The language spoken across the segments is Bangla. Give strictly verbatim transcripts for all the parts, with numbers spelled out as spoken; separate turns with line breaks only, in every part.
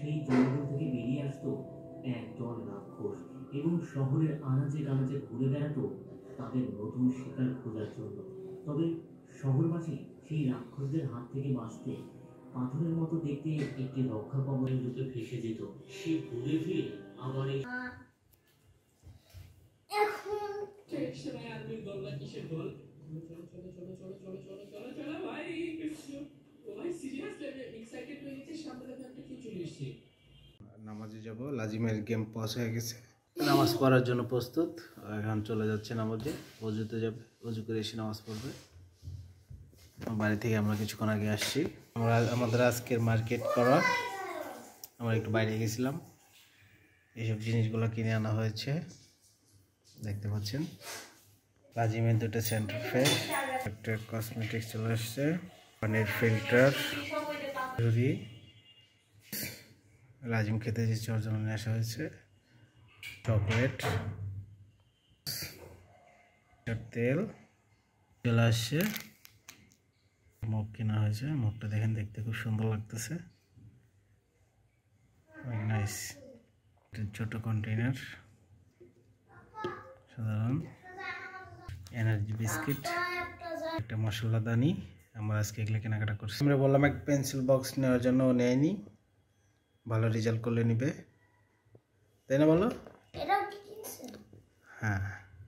সেই জঙ্গল থেকে বেরিয়ে আসতো একদল রাক্ষস এবং শহরের আনাচে কানাচে ঘুরে বেড়াতো তাদের নতুন শিকার খোঁজার জন্য। তবে শহরবাসী সেই রাক্ষসদের হাত থেকে বাঁচতে পাথরের মতো দেখতে একটি রক্ষা কবচের রূপে ফেসে যেত। সে ঘুরে ফিরে আবার এই
এখন
কিসের দল? চলো চলো চলো চলো চলো চলো চলো চলো ভাই, ভাই সিরিয়াসলি আমি এক্সাইটেড হয়ে গেছি। সামনে দেখো একটা কি চলে এসেছে।
নামাজে যাব, লাজিমের গেম পজ হয়ে গেছে, নামাজ পড়ার জন্য প্রস্তুত। এখন চলে যাচ্ছে নামাজে, অজুতে যাবে, অজু করে এসে নামাজ পড়বে। বাড়ি থেকে আমরা কিছুক্ষণ আগে আসছি। আমরা আমাদের আজকের মার্কেট করা, আমরা একটু বাইরে গেছিলাম, এইসব জিনিসগুলো কিনে আনা হয়েছে দেখতে পাচ্ছেন। লাজিমের দুটো সেন্টার ফ্রেশ, একটা কসমেটিক্স চলে আসছে, পানির ফিল্টার, ঝুড়ি। লাজিম খেতে যে ওর জন্য নিয়ে আসা হয়েছে চকলেট, তেল চলে আসছে, মগ কেনা হয়েছে। মগটা দেখেন, দেখতে খুব সুন্দর লাগতেছে, নাইস। ছোট কন্টেইনার, সাধারণ এনার্জি বিস্কিট, একটা মশলাদানি। আমরা আজকে এগুলো কেনাকাটা করছি। আমরা বললাম এক পেন্সিল বক্স নেওয়ার জন্য, ও নেয়নি, ভালো রেজাল্ট করলে নিবে, তাই না বলো? হ্যাঁ,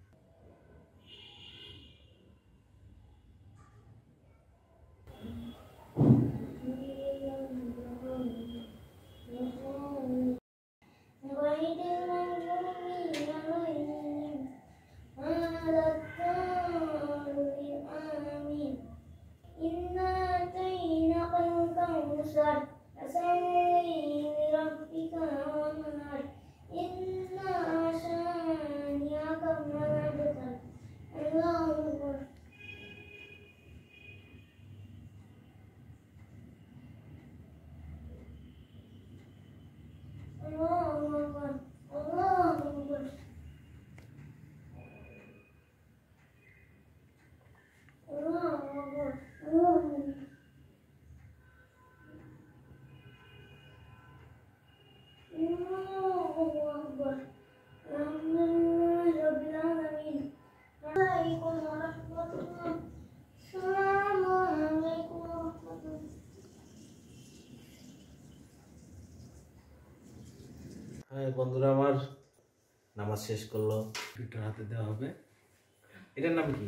বন্ধুরা আমার নামাজ শেষ করলো, দুটো হাতে দেওয়া হবে। এটার নাম কি?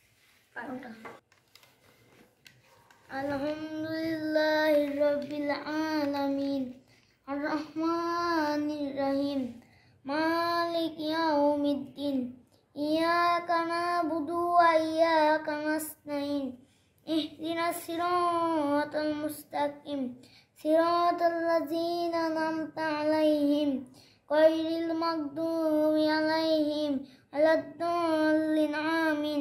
আলহামদুলিল্লাহি রাব্বিল আলামিন আর রহমানির রহিম মালিক ইয়াউমিদ্দিন ইয়াকা নাবুদু ওয়া ইয়াকা নাস্তাইন ইহদিনাস সিরাতাল মুস্তাকিম সিরাতাল লাযিনা আন'আমতা আলাইহিম গায়রিল মাগদুবি আলাইহিম ওয়ালাদ-দাল্লিন আমিন।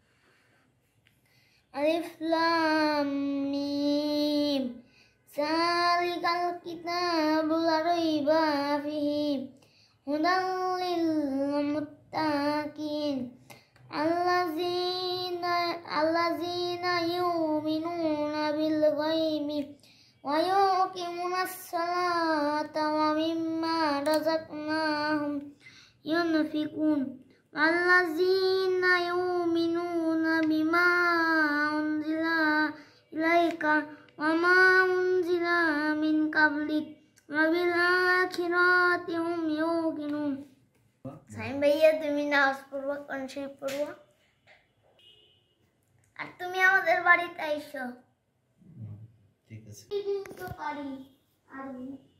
আলিফ লাম মিম যালিকাল কিতাবু লা রাইবা ফিহি হুদাল লিল মুত্তাকিন আল্লাযীনা আল্লাযীনা ইউমিনুনা বিল গায়বি ওয়া yuqimunas salata wa mimma razaqnahum yunfiqun allazina yu'minuna bima unzila ilaika wa ma unzila min qablik wa bil akhirati hum yuqinun। Saim ভাইয়া, তুমি নামাজ পড়বা, কোন শরীফ পড়বা, আর তুমি আমাদের বাড়িতে আইসো।
ঠিক আছে,
তো পারি আরবি।